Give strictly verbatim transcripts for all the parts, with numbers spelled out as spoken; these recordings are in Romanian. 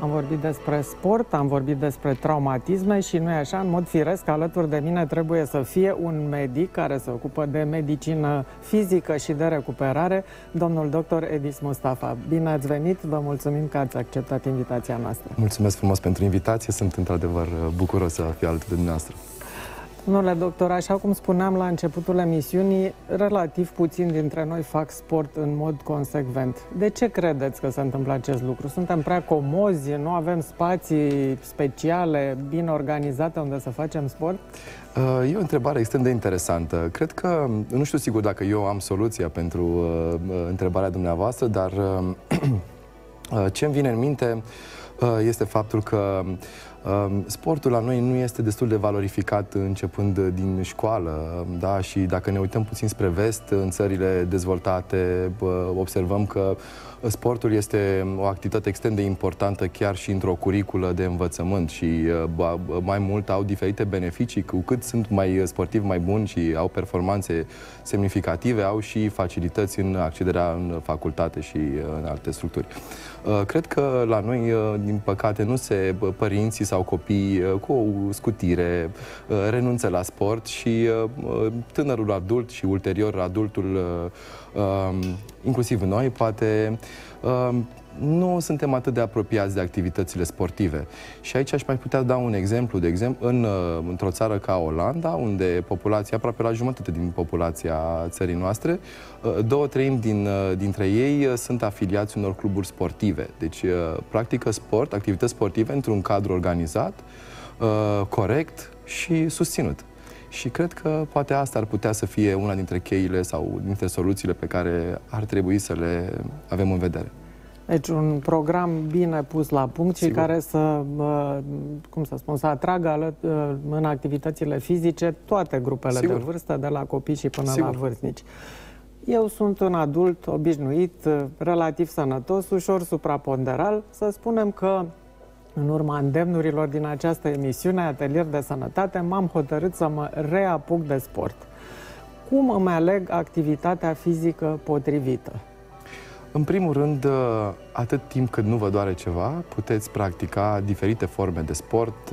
am vorbit despre sport, am vorbit despre traumatisme și nu e așa, în mod firesc, alături de mine trebuie să fie un medic care se ocupă de medicină fizică și de recuperare, domnul doctor Edis Mustafa. Bine ați venit, vă mulțumim că ați acceptat invitația noastră. Mulțumesc frumos pentru invitație, sunt într-adevăr bucuros să fiu alături de dumneavoastră. Domnule doctor, așa cum spuneam la începutul emisiunii, relativ puțini dintre noi fac sport în mod consecvent. De ce credeți că se întâmplă acest lucru? Suntem prea comozi, nu avem spații speciale, bine organizate unde să facem sport? E o întrebare extrem de interesantă. Cred că, nu știu sigur dacă eu am soluția pentru uh, întrebarea dumneavoastră, dar uh, ce îmi vine în minte uh, este faptul că sportul la noi nu este destul de valorificat începând din școală, da? Și dacă ne uităm puțin spre vest, în țările dezvoltate, observăm că sportul este o activitate extrem de importantă chiar și într-o curiculă de învățământ și mai mult au diferite beneficii. Cu cât sunt mai sportivi, mai buni și au performanțe semnificative, au și facilități în accederea în facultate și în alte structuri. Cred că la noi, din păcate, nu se părinții sau copii cu o scutire renunță la sport și tânărul adult și ulterior adultul, inclusiv noi, poate nu suntem atât de apropiați de activitățile sportive. Și aici aș mai putea da un exemplu, de exemplu, în, într-o țară ca Olanda, unde populația, aproape la jumătate din populația țării noastre, două treimi din, dintre ei sunt afiliați unor cluburi sportive. Deci practică sport, activități sportive într-un cadru organizat, corect și susținut. Și cred că poate asta ar putea să fie una dintre cheile sau dintre soluțiile pe care ar trebui să le avem în vedere. Deci un program bine pus la punct și care să, cum să spun, să atragă în activitățile fizice toate grupele Sigur. de vârstă, de la copii și până Sigur. la vârstnici. Eu sunt un adult obișnuit, relativ sănătos, ușor supraponderal. Să spunem că în urma îndemnurilor din această emisiune, Atelier de Sănătate, m-am hotărât să mă reapuc de sport. Cum îmi aleg activitatea fizică potrivită? În primul rând, atât timp cât nu vă doare ceva, puteți practica diferite forme de sport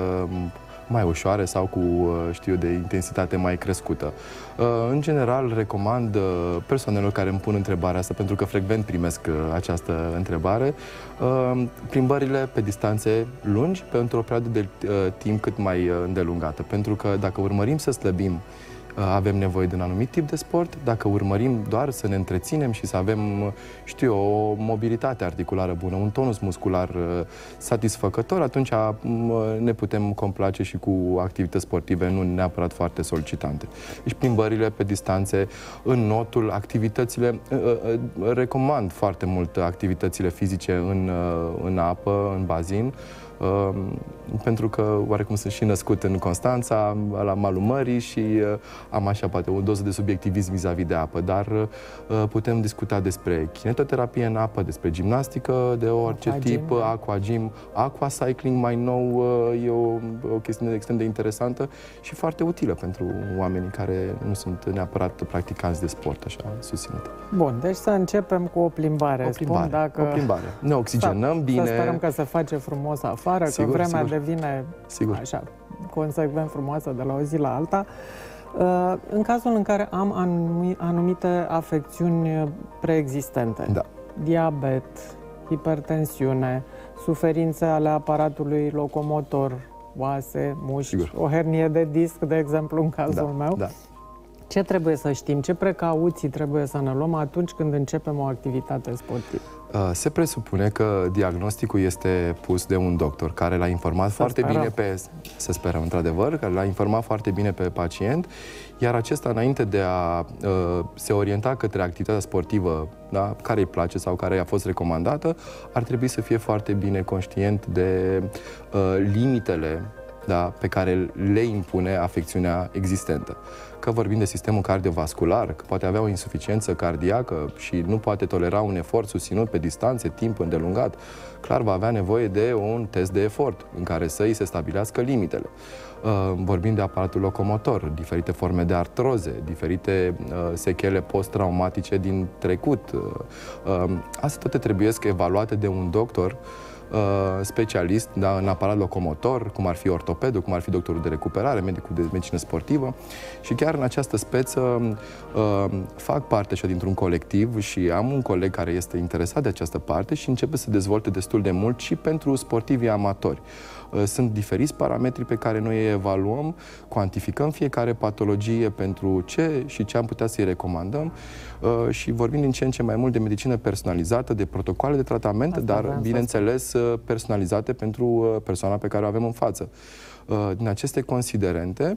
mai ușoare sau cu, știu eu, de intensitate mai crescută. În general, recomand persoanelor care îmi pun întrebarea asta, pentru că frecvent primesc această întrebare, plimbările pe distanțe lungi pentru o perioadă de timp cât mai îndelungată. Pentru că dacă urmărim să slăbim, avem nevoie de un anumit tip de sport. Dacă urmărim doar să ne întreținem și să avem, știu eu, o mobilitate articulară bună, un tonus muscular satisfăcător, atunci ne putem complace și cu activități sportive nu neapărat foarte solicitante. Deci plimbările pe distanțe, în notul, activitățile, recomand foarte mult activitățile fizice în, în apă, în bazin, Uh, pentru că oarecum sunt și născut în Constanța, la malul mării și uh, am așa poate o doză de subiectivism vis-a-vis de apă, dar uh, putem discuta despre kinetoterapie în apă, despre gimnastică de orice aqua tip, gym, aquagym, aquacycling mai nou uh, e o, o chestiune extrem de interesantă și foarte utilă pentru oamenii care nu sunt neapărat practicanți de sport, așa, susținut. Bun, deci să începem cu o plimbare. O plimbare, Spun dacă... o plimbare. Ne oxigenăm să, bine. Să sperăm că se face frumos afară. Sigur, că vremea sigur. devine sigur. așa, consecvent frumoasă de la o zi la alta. În cazul în care am anumite afecțiuni preexistente, da. diabet, hipertensiune, suferințe ale aparatului locomotor, oase, mușchi, sigur. o hernie de disc, de exemplu, în cazul da, meu, da. ce trebuie să știm, ce precauții trebuie să ne luăm atunci când începem o activitate sportivă? Se presupune că diagnosticul este pus de un doctor care l-a informat să foarte sperăm. bine pe... Să sperăm, într-adevăr, care l-a informat foarte bine pe pacient, iar acesta, înainte de a uh, se orienta către activitatea sportivă, da, care îi place sau care i-a fost recomandată, ar trebui să fie foarte bine conștient de uh, limitele, da, pe care le impune afecțiunea existentă. Că vorbim de sistemul cardiovascular, că poate avea o insuficiență cardiacă și nu poate tolera un efort susținut pe distanțe, timp îndelungat, clar va avea nevoie de un test de efort în care să îi se stabilească limitele. Vorbim de aparatul locomotor, diferite forme de artroze, diferite sechele post-traumatice din trecut. Astea toate trebuie evaluate de un doctor specialist, da, în aparat locomotor, cum ar fi ortopedul, cum ar fi doctorul de recuperare, medicul de medicină sportivă, și chiar în această speță uh, fac parte și dintr-un colectiv și am un coleg care este interesat de această parte și începe să dezvolte destul de mult și pentru sportivii amatori. Sunt diferiți parametri pe care noi îi evaluăm, cuantificăm fiecare patologie pentru ce și ce am putea să-i recomandăm și vorbim din ce în ce mai mult de medicină personalizată, de protocoale de tratament, asta dar, bineînțeles, personalizate pentru persoana pe care o avem în față. Din aceste considerente,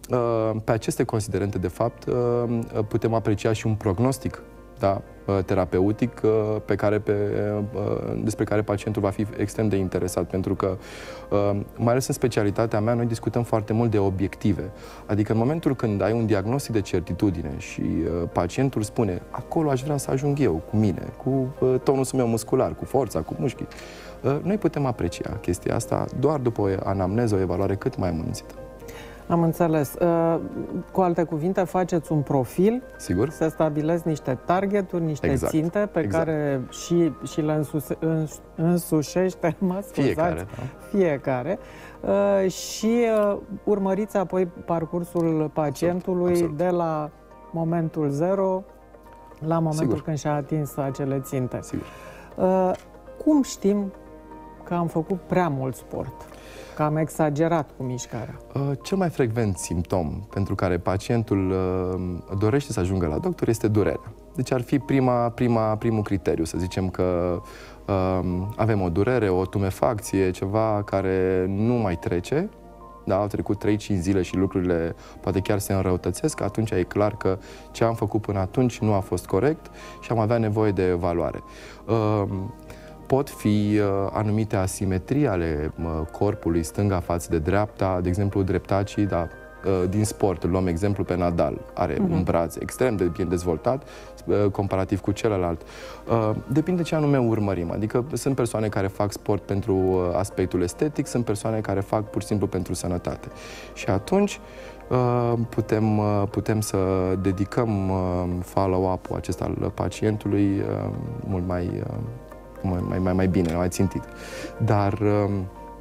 pe aceste considerente, de fapt, putem aprecia și un prognostic, da, terapeutic pe care, pe, despre care pacientul va fi extrem de interesat, pentru că, mai ales în specialitatea mea, noi discutăm foarte mult de obiective. Adică în momentul când ai un diagnostic de certitudine și pacientul spune, acolo aș vrea să ajung eu, cu mine, cu tonusul meu muscular, cu forța, cu mușchii, noi putem aprecia chestia asta doar după o anamneză, o evaluare cât mai amănunțită. Am înțeles. Cu alte cuvinte, faceți un profil, sigur, să stabileți niște targeturi, niște exact. ținte pe exact. care și, și le însuse, îns, însușește, mă scuzați, fiecare, da. fiecare uh, și uh, urmăriți apoi parcursul pacientului absolut, absolut. de la momentul zero la momentul sigur. când și-a atins acele ținte. Sigur. Uh, cum știm că am făcut prea mult sport? Că am exagerat cu mișcarea? Cel mai frecvent simptom pentru care pacientul dorește să ajungă la doctor este durerea. Deci ar fi prima, prima, primul criteriu, să zicem că um, avem o durere, o tumefacție, ceva care nu mai trece, da, au trecut trei cinci zile și lucrurile poate chiar se înrăutățesc, atunci e clar că ce am făcut până atunci nu a fost corect și am avea nevoie de evaluare. Um, Pot fi uh, anumite asimetrii ale uh, corpului, stânga față de dreapta, de exemplu dreptacii, da, uh, din sport, luăm exemplu pe Nadal, are uh-huh. un braț extrem de bine dezvoltat, uh, comparativ cu celălalt. Uh, depinde ce anume urmărim, adică sunt persoane care fac sport pentru uh, aspectul estetic, sunt persoane care fac pur și simplu pentru sănătate. Și atunci uh, putem, uh, putem să dedicăm uh, follow-up-ul acesta al pacientului uh, mult mai... Uh, Mai, mai, mai bine, mai țintit. Dar, um,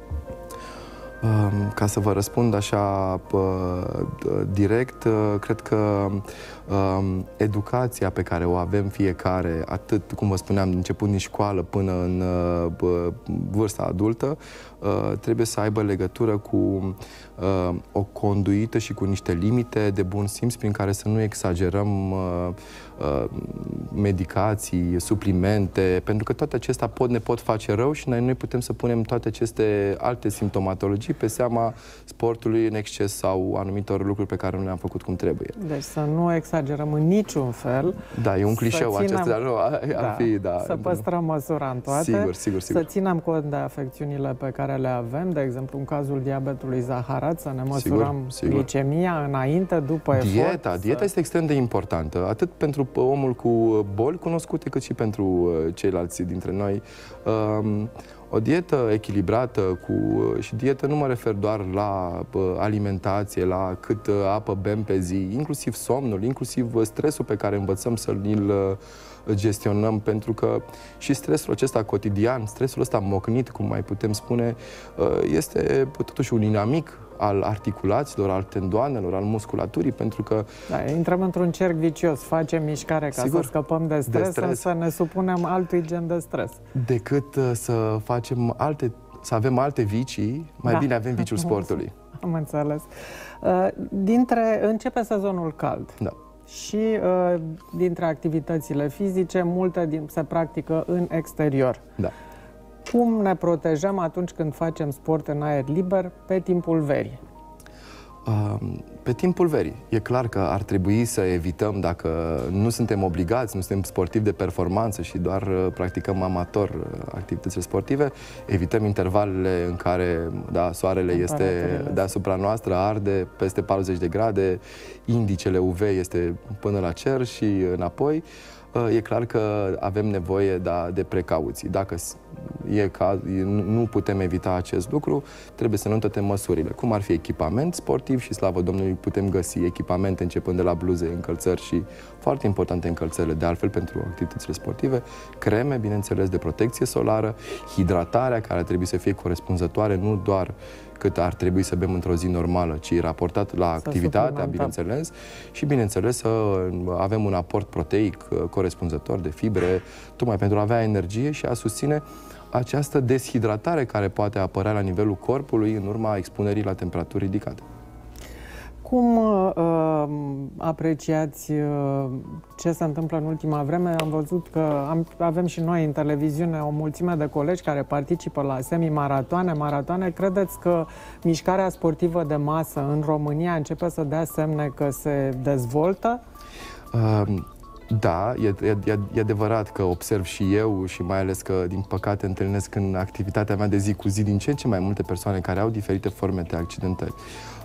um, ca să vă răspund așa uh, direct, uh, cred că um, educația pe care o avem fiecare, atât, cum vă spuneam, începând din școală până în uh, vârsta adultă, uh, trebuie să aibă legătură cu uh, o conduită și cu niște limite de bun simț prin care să nu exagerăm uh, medicații, suplimente, pentru că toate acestea pot, ne pot face rău și noi, noi putem să punem toate aceste alte simptomatologii pe seama sportului în exces sau anumitor lucruri pe care nu le-am făcut cum trebuie. Deci să nu exagerăm în niciun fel. Da, e un clișeu acesta, dar nu, ar da, fi, da. Să păstrăm măsura în toate. Sigur, sigur, sigur. Să ținem cont de afecțiunile pe care le avem, de exemplu, în cazul diabetului zaharat, să ne măsurăm sigur, sigur. glicemia înainte, după dieta, efort. Dieta să... este extrem de importantă, atât pentru omul cu boli cunoscute, cât și pentru ceilalți dintre noi. O dietă echilibrată cu, și dietă nu mă refer doar la alimentație, la cât apă bem pe zi, inclusiv somnul, inclusiv stresul pe care învățăm să-l gestionăm, pentru că și stresul acesta cotidian, stresul ăsta mocnit, cum mai putem spune, este totuși un inamic al articulațiilor, al tendoanelor, al musculaturii, pentru că... Da, intrăm într-un cerc vicios, facem mișcare ca sigur, să scăpăm de stres, de stres, însă ne supunem altui gen de stres. Decât uh, să facem alte, să avem alte vicii, mai da. bine avem viciul sportului. Am înțeles. Uh, dintre, începe sezonul cald. Da. Și uh, dintre activitățile fizice, multe din, se practică în exterior. Da. Cum ne protejăm atunci când facem sport în aer liber pe timpul verii? Pe timpul verii. E clar că ar trebui să evităm, dacă nu suntem obligați, nu suntem sportivi de performanță și doar practicăm amator activitățile sportive, evităm intervalele în care da, soarele este deasupra noastră, arde peste patruzeci de grade, indicele U V este până la cer și înapoi. E clar că avem nevoie da, de precauții. Dacă e caz, nu putem evita acest lucru, trebuie să luăm toate măsurile. Cum ar fi echipament sportiv și, slavă Domnului, putem găsi echipamente începând de la bluze, încălțări și foarte importante încălțările de altfel pentru activitățile sportive, creme, bineînțeles, de protecție solară, hidratarea care trebuie să fie corespunzătoare, nu doar cât ar trebui să bem într-o zi normală, ci raportat la activitatea, bineînțeles, și, bineînțeles, să avem un aport proteic corespunzător de fibre, tocmai pentru a avea energie și a susține această deshidratare care poate apărea la nivelul corpului în urma expunerii la temperaturi ridicate. Cum uh, apreciați uh, ce se întâmplă în ultima vreme? Am văzut că am, avem și noi în televiziune o mulțime de colegi care participă la semi-maratoane, maratoane. Credeți că mișcarea sportivă de masă în România începe să dea semne că se dezvoltă? Uh, Da, e, e, e adevărat că observ și eu și mai ales că, din păcate, întâlnesc în activitatea mea de zi cu zi din ce în ce mai multe persoane care au diferite forme de accidentări.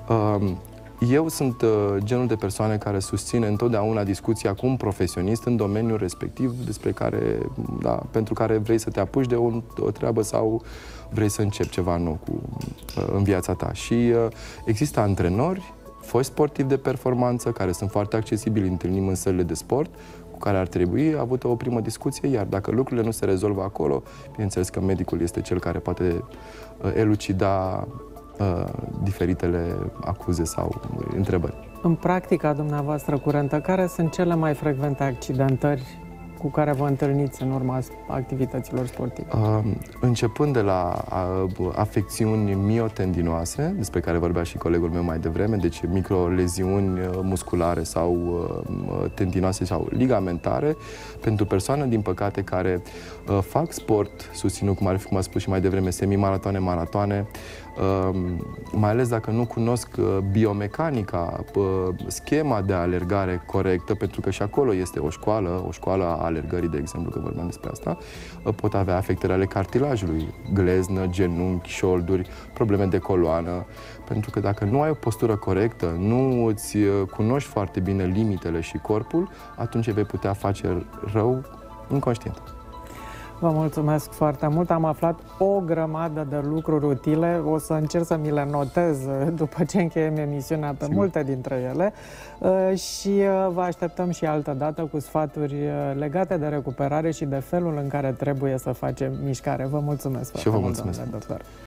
Eu sunt genul de persoane care susține întotdeauna discuția cu un profesionist în domeniul respectiv despre care, da, pentru care vrei să te apuci de o, o treabă sau vrei să începi ceva nou cu, în viața ta. Și există antrenori, foști sportivi de performanță, care sunt foarte accesibili, întâlnim în sălile de sport, cu care ar trebui avută o primă discuție, iar dacă lucrurile nu se rezolvă acolo, bineînțeles că medicul este cel care poate elucida uh, diferitele acuze sau întrebări. În practica dumneavoastră curentă, care sunt cele mai frecvente accidentări cu care vă întâlniți în urma activităților sportive? Uh, începând de la uh, afecțiuni miotendinoase, despre care vorbea și colegul meu mai devreme, deci microleziuni uh, musculare sau uh, tendinoase sau ligamentare, pentru persoane, din păcate, care uh, fac sport susținut, cum ar fi, cum a spus și mai devreme, semi-maratoane, maratoane, uh, mai ales dacă nu cunosc uh, biomecanica, uh, schema de alergare corectă, pentru că și acolo este o școală, o școală a alergării, de exemplu, că vorbeam despre asta, pot avea afectări ale cartilajului, gleznă, genunchi, șolduri, probleme de coloană, pentru că dacă nu ai o postură corectă, nu îți cunoști foarte bine limitele și corpul, atunci vei putea face rău inconștient. Vă mulțumesc foarte mult, am aflat o grămadă de lucruri utile, o să încerc să mi le notez după ce încheiem emisiunea pe Sigur. multe dintre ele și vă așteptăm și altă dată cu sfaturi legate de recuperare și de felul în care trebuie să facem mișcare. Vă mulțumesc foarte mult, mulțumesc. Domnule doctor.